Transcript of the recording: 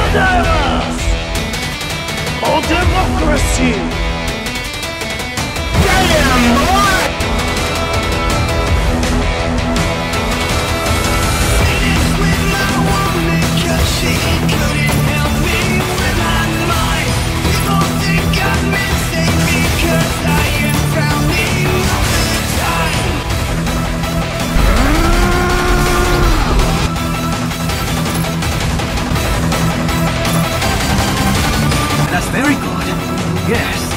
Podemos! For democracy! Damn, boy! With my woman, 'cause she couldn't help me with my mind. People think I'm mistaken, 'cause I am frowning all the time. That's very good. Yes.